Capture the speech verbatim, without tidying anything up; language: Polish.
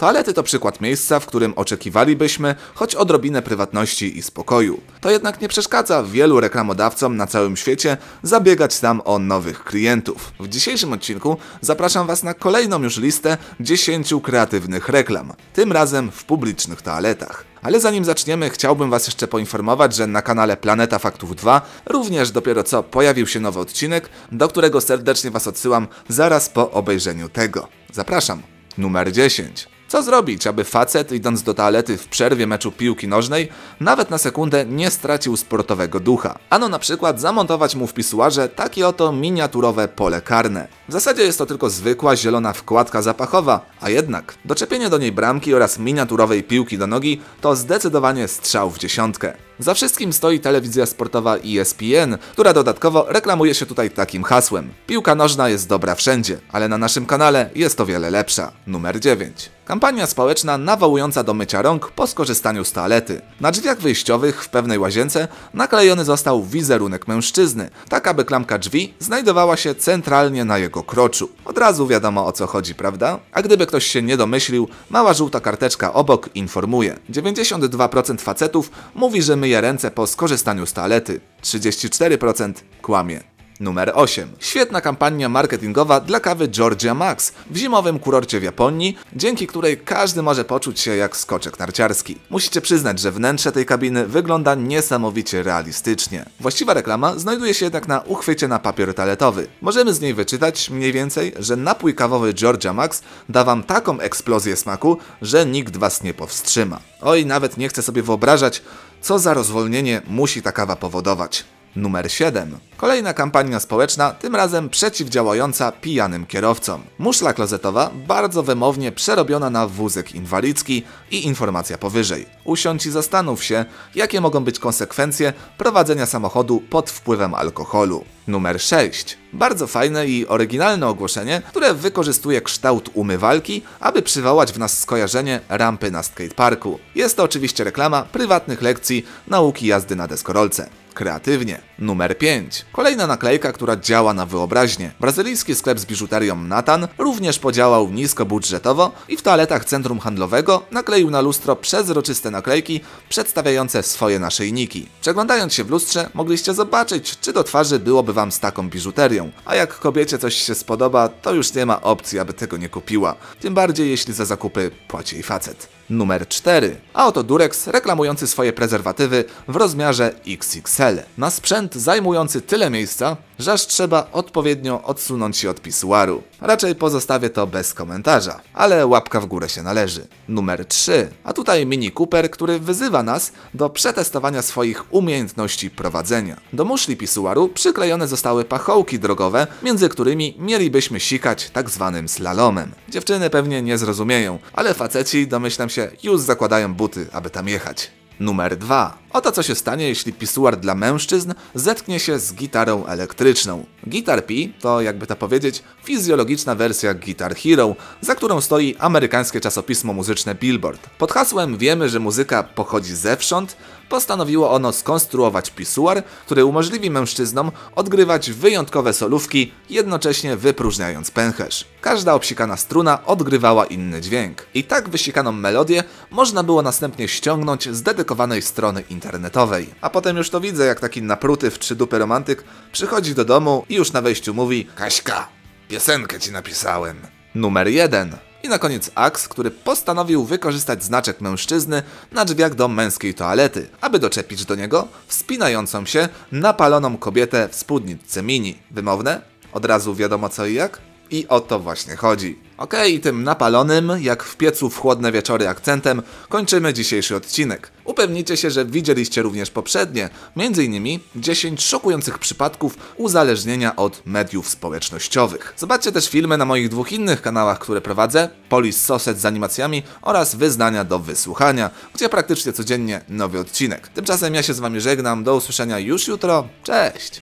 Toalety to przykład miejsca, w którym oczekiwalibyśmy choć odrobinę prywatności i spokoju. To jednak nie przeszkadza wielu reklamodawcom na całym świecie zabiegać tam o nowych klientów. W dzisiejszym odcinku zapraszam Was na kolejną już listę dziesięciu kreatywnych reklam, tym razem w publicznych toaletach. Ale zanim zaczniemy, chciałbym Was jeszcze poinformować, że na kanale Planeta Faktów dwa również dopiero co pojawił się nowy odcinek, do którego serdecznie Was odsyłam zaraz po obejrzeniu tego. Zapraszam. Numer dziesięć. Co zrobić, aby facet, idąc do toalety w przerwie meczu piłki nożnej, nawet na sekundę nie stracił sportowego ducha? Ano na przykład zamontować mu w pisuarze takie oto miniaturowe pole karne. W zasadzie jest to tylko zwykła zielona wkładka zapachowa, a jednak doczepienie do niej bramki oraz miniaturowej piłki do nogi to zdecydowanie strzał w dziesiątkę. Za wszystkim stoi telewizja sportowa E S P N, która dodatkowo reklamuje się tutaj takim hasłem: piłka nożna jest dobra wszędzie, ale na naszym kanale jest o wiele lepsza. Numer dziewięć. Kampania społeczna nawołująca do mycia rąk po skorzystaniu z toalety. Na drzwiach wyjściowych w pewnej łazience naklejony został wizerunek mężczyzny, tak aby klamka drzwi znajdowała się centralnie na jego kroczu. Od razu wiadomo, o co chodzi, prawda? A gdyby ktoś się nie domyślił, mała żółta karteczka obok informuje. dziewięćdziesiąt dwa procent facetów mówi, że myje ręce po skorzystaniu z toalety. trzydzieści cztery procent kłamie. Numer osiem. Świetna kampania marketingowa dla kawy Georgia Max w zimowym kurorcie w Japonii, dzięki której każdy może poczuć się jak skoczek narciarski. Musicie przyznać, że wnętrze tej kabiny wygląda niesamowicie realistycznie. Właściwa reklama znajduje się jednak na uchwycie na papier toaletowy. Możemy z niej wyczytać mniej więcej, że napój kawowy Georgia Max da Wam taką eksplozję smaku, że nikt Was nie powstrzyma. Oj, nawet nie chcę sobie wyobrażać, co za rozwolnienie musi ta kawa powodować. Numer siedem. Kolejna kampania społeczna, tym razem przeciwdziałająca pijanym kierowcom. Muszla klozetowa, bardzo wymownie przerobiona na wózek inwalidzki i informacja powyżej. Usiądź i zastanów się, jakie mogą być konsekwencje prowadzenia samochodu pod wpływem alkoholu. Numer sześć. Bardzo fajne i oryginalne ogłoszenie, które wykorzystuje kształt umywalki, aby przywołać w nas skojarzenie rampy na skateparku. Jest to oczywiście reklama prywatnych lekcji nauki jazdy na deskorolce. Kreatywnie. Numer pięć. Kolejna naklejka, która działa na wyobraźnię. Brazylijski sklep z biżuterią Nathan również podziałał niskobudżetowo i w toaletach centrum handlowego nakleił na lustro przezroczyste naklejki przedstawiające swoje naszyjniki. Przeglądając się w lustrze, mogliście zobaczyć, czy do twarzy byłoby Wam z taką biżuterią. A jak kobiecie coś się spodoba, to już nie ma opcji, aby tego nie kupiła. Tym bardziej, jeśli za zakupy płaci jej facet. Numer cztery. A oto Durex reklamujący swoje prezerwatywy w rozmiarze X X L. Na sprzęt zajmujący tyle miejsca, że aż trzeba odpowiednio odsunąć się od pisuaru. Raczej pozostawię to bez komentarza, ale łapka w górę się należy. Numer trzy. A tutaj Mini Cooper, który wyzywa nas do przetestowania swoich umiejętności prowadzenia. Do muszli pisuaru przyklejone zostały pachołki drogowe, między którymi mielibyśmy sikać tak zwanym slalomem. Dziewczyny pewnie nie zrozumieją, ale faceci, domyślam się, już zakładają buty, aby tam jechać. Numer dwa. Oto co się stanie, jeśli pisuar dla mężczyzn zetknie się z gitarą elektryczną. Guitar P to, jakby to powiedzieć, fizjologiczna wersja Guitar Hero, za którą stoi amerykańskie czasopismo muzyczne Billboard. Pod hasłem "Wiemy, że muzyka pochodzi zewsząd" postanowiło ono skonstruować pisuar, który umożliwi mężczyznom odgrywać wyjątkowe solówki, jednocześnie wypróżniając pęcherz. Każda obsikana struna odgrywała inny dźwięk. I tak wysikaną melodię można było następnie ściągnąć z dedykowanej strony internetowej. A potem już to widzę, jak taki napruty w trzy dupy romantyk przychodzi do domu i już na wejściu mówi: Kaśka, piosenkę ci napisałem. Numer jeden. I na koniec Axe, który postanowił wykorzystać znaczek mężczyzny na drzwiach do męskiej toalety, aby doczepić do niego wspinającą się, napaloną kobietę w spódniczce mini. Wymowne? Od razu wiadomo co i jak? I o to właśnie chodzi. Okej, okay, tym napalonym, jak w piecu w chłodne wieczory akcentem, kończymy dzisiejszy odcinek. Upewnijcie się, że widzieliście również poprzednie, między innymi dziesięć szokujących przypadków uzależnienia od mediów społecznościowych. Zobaczcie też filmy na moich dwóch innych kanałach, które prowadzę, Polish Sausage z animacjami oraz Wyznania do wysłuchania, gdzie praktycznie codziennie nowy odcinek. Tymczasem ja się z Wami żegnam, do usłyszenia już jutro, cześć!